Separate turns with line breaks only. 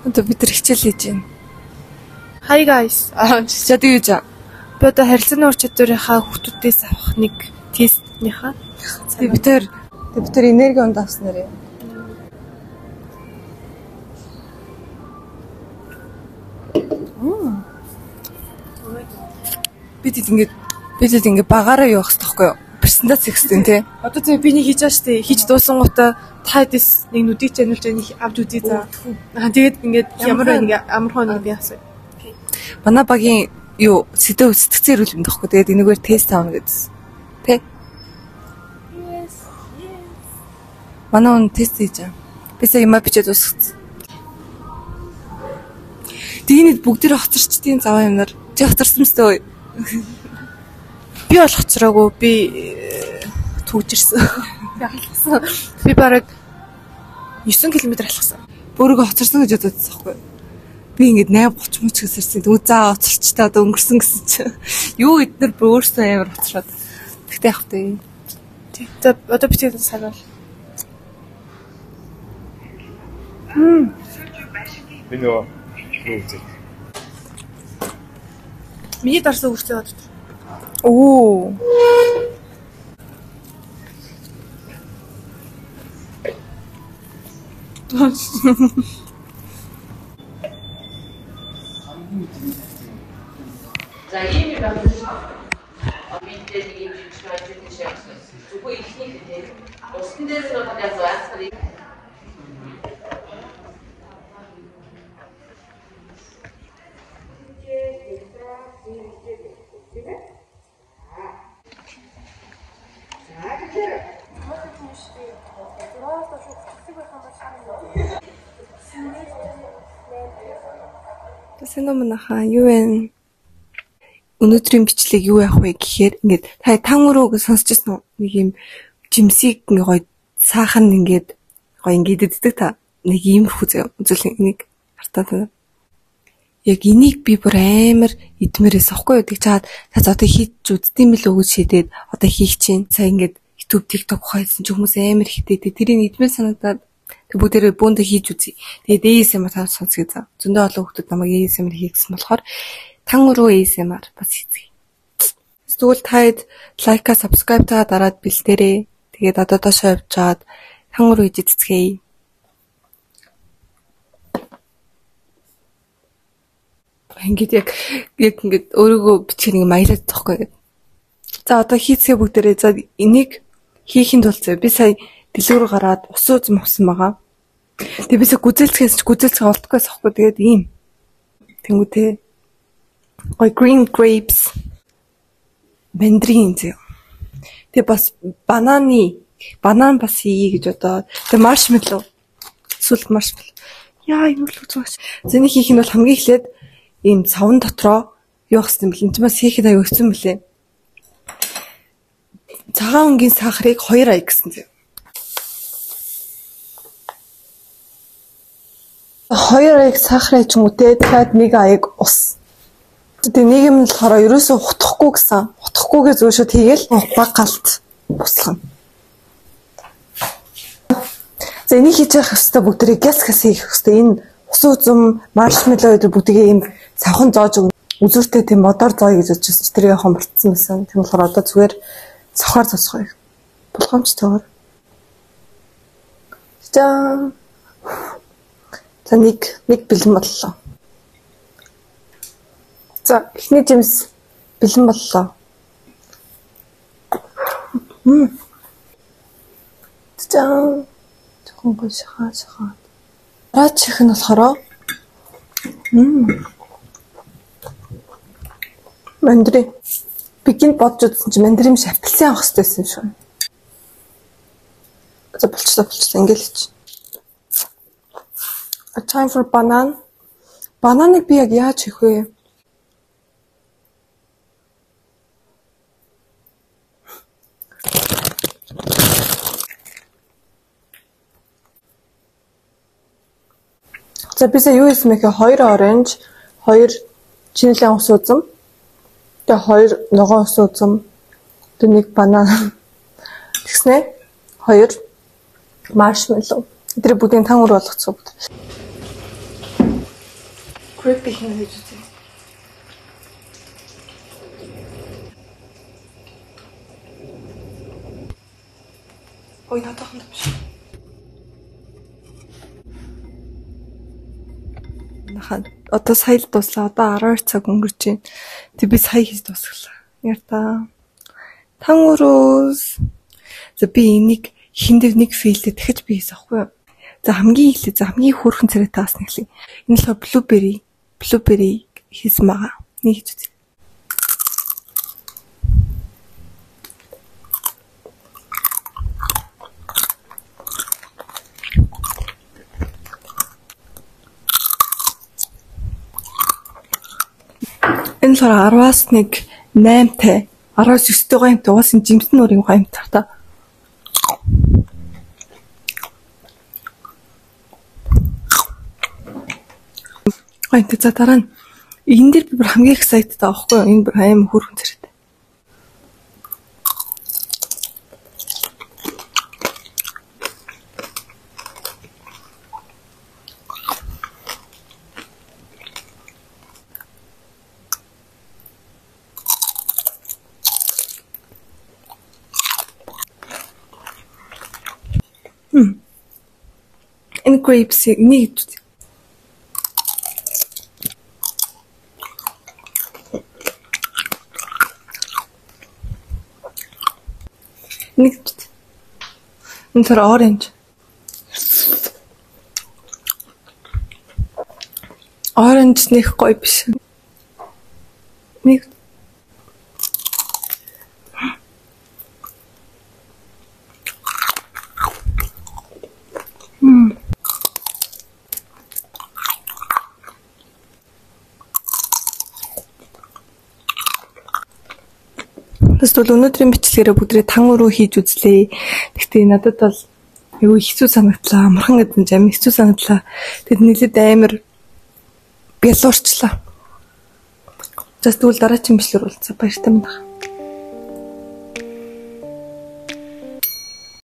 Одоо бид нар хичээл хийж байна.
Hi guys.
За тэгэж аа.
Би одоо харилцааны ур чадварынхаа хүүхдүүдээс авах нэг тестнийхаа.
Бид тэр энерги унд авсан нэрээ. Бид ингээд багаараа явах хэрэгтэй байхгүй юу? Презентац хийх хэрэгтэй тий.
Одоо зөв би нэг хийж байгаа шүү дээ. Хийж дуусангуудаа та дэс нэг нүдийг чануулж нэг авч үзье за. Тэгээд ингээд ямар байна амархан нэг би асуу.
Манай багийн сэтгцэн ирүүлэмд байхгүй. Тэгээд энэгээр тест авна гэдсэн. Тэ?
Yes.
Манай он тест хийж байгаа. Би сая юм бичээд дуусгацсан. Дийнэд бүгдээ хоцорчдгийн заваа юмнаар чи хоцорсон мэт.
Би бол хоцроогүй. Би түүжирсэн. Би бараг 9 км алхсан.
Өөрийгөө хоцорсон гэж бодсон байхгүй. Би ингээд 8:30 мөч гэсэрсэн. Тэгвэл заа хоцорчтой одоо өнгөрсөн гэсэн чинь. Юу эднэр өөрсдөө амар хоцроод. Тэгтээ явах тий.
За одоо би тэгээд санаал.
Би нөгөө юу үзээ.
Миний дарсан үрцээ бод.
Оо.
За ийм юм байна. Бидээ нэг юм шиг шийдэж шээ. Зүгээр ихний гэдэг. Устан дээр нь одоо яасан.
Сэномнаха юу вэ? Өнөөдрийн бичлэг юу яах вэ гэхээр ингээд та тангурууг сонсчихсан нэг юм жимсийг ингээ гоё саахан ингээд гоё ингээд иддэг та нэг иймэрхүү үзэл нэг хартаа та. Яг энийг би бүр амар идмээрээс ахгүй юу гэж чаад та одоо хийж үздэм билүү гэж шийдээд одоо хийх чинь сая ингээд YouTube TikTok хайсан ч хүмүүс амар хитээд тэрийг идмээр санагдаад бүгдээрээ бөөндө хийж үзье. Тэгээд ASMR тав сонсгий зав. Зөндөө олон хүмүүс намайг ASMR хийгсэн болохоор тангуруу ASMR бас хийцгээе. Тэгвэл таад лайка, subscribe та дараад бэлдээрээ. Тэгээд одоо доошоо явж чаад тангуруу хийж эцгээе. Ингээд яг ингээд өөрийгөө бичих нэг маялаад тахгүй. За одоо хийцгээ бүгдээрээ. За энийг хийхин тулд би сая дэлгүүр гараад ус уусан байгаа. Тэгээ бисээ гүзэлцгээ олдохгүйс ахгүй тэгээд ийм. Тэнгүүтээ гой green grapes мандрин зөө. Тэгээ бас банан бас хийе гэж одоо. Тэгээ маршмеллоу. Сүлд маршмеллоу. Яа юу л үзэж. Зэний хийх нь бол хамгийн эхлээд ийм савн дотроо юу хийсэн бэл. Энд чинь бас хийхэд аюу өгсөн мөлий. Цагаан өнгийн сахарыг 2 ая гэсэн зөө. 2 аяг сахарыг ч юм уу те тэгээд 1 аяг ус. Тэгээ нэг юм болохоор ерөөсөө хутахгүй гэсэн. Хутахгүйгээ зөөшөө тэгэл баг галт буслах нь. За энийг хийж явах хэвээр бүгдээ газ хийх хэвээр энэ ус үзэм маршмеллоу гэдэг бүгдээ ийм савхан зоож өгнө. Үзүүртэй тийм модоор зооё гэж бодож байсан. Тэр яхан мартсан байсан. Тийм болохоор одоо зүгээр цохоор зосгоё. Болгоомжтойгоор. За нэг бэлэн боллоо. За эхний жимс бэлэн боллоо. За зөвхөн гоо шахаа. Раач чих нь болохоор мандрин. Би гинт бодж үзсэн чинь мандрин биш апельсин авах хэрэгтэй байсан шүү. За болчихлоо ингээл чи. A time for banana. Бананыг би яг яаж хийх вэ? За бисаа юу хийсэн мэхэ 2 оранж, 2 чинэлэн ус үзэм. Тэгээ 2 ногоон ус үзэм. Тэгээ 1 банан. Тэгснэ 2 маршмеллоу. Тэр бүгдийн тангур болгоцгоо бүгд. creepy хин гэж үзье. Ой, надад биш. Нахад одоо сая л дуслаа. Одоо 12 цаг өнгөрч байна. Тэг би сая хийж дуусгалаа. Ярта. Тангөрөөс. За би энийг хиндэр нэг фейлдэ дахиж би хийсэн аахгүй юу? За хамгийн хөөрхөн царай таас нэглээ. Энэ л blueberry хийсэн байгаа. Нэг хийж үзье. Энэ л 10-аас нэг 8-тай 10-аас 9-тэй гоёмтай уусан жимсэн нуурын гоёмтай та. Гоёмтай за дараа нь энэ дээр би бүр хамгийн excited таахгүй юу? Энэ бүр аим хөөрхөн царайтай. Энэ grapes нэг chút. Нэг chút. Энэ тэр orange. Orange нэг гоё биш. Нэг Тэгвэл өнөөдрийн бичлэгээрээ бүгдрээ тан өрөө хийж үзлээ. Гэхдээ надад бол айгүй хэцүү санагдлаа. Амархан гэдэг нь амин хэцүү санагдлаа. Тэгэд нэлээд амар бялуурчлаа. За тэгвэл дараагийн бичлэгээр уулзъя. Баяртай байна.